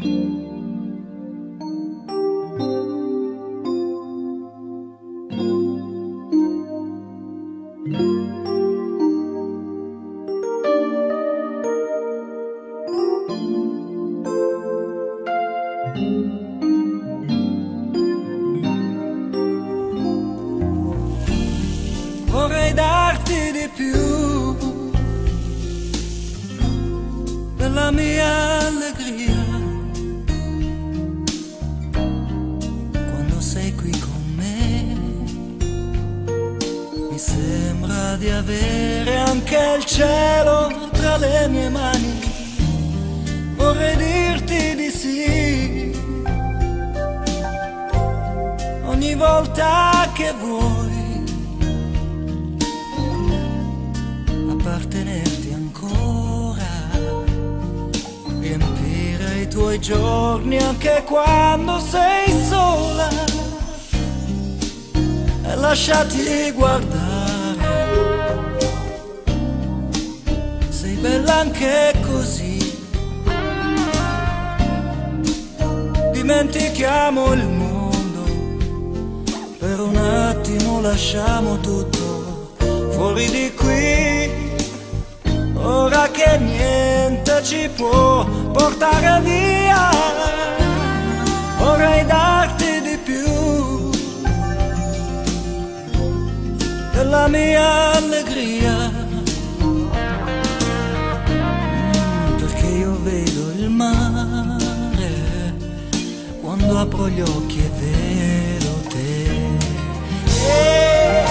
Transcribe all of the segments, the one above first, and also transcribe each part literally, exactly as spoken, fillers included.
Vorrei darti di più della mia allegria quando sei qui con me. Mi sembra di avere anche il cielo tra le mie mani. Vorrei dirti di sì ogni volta che vuoi appartenerti ancora, riempire i tuoi giorni anche quando sei sola e lasciati guardare. Sei bella anche così. Dimentichiamo il mondo, per un attimo lasciamo tutto fuori di qui. Ora che niente ci può portare via, vorrei darti di più della mia allegria, mm, perché io vedo il mare quando apro gli occhi e vedo te. Yeah.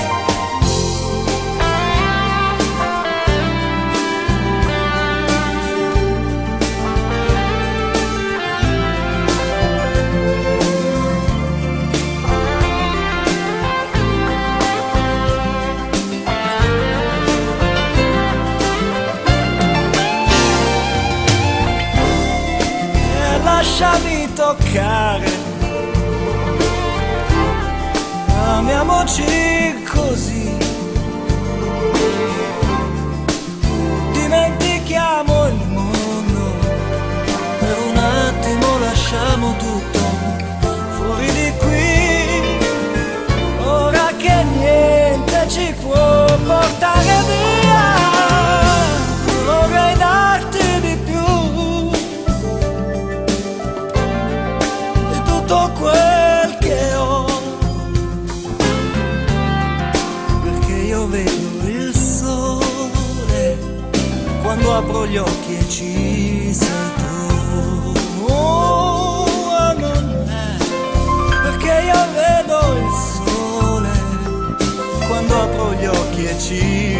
Lasciami toccare, amiamoci così, dimentichiamo il mondo, per un attimo lasciamo tutto fuori di qui. Ora che niente ci può portare via, vorrei darti di più tutto quel che ho, perché io vedo il sole quando apro gli occhi e ci sei tu. Oh, non è perché io vedo il sole quando apro gli occhi e ci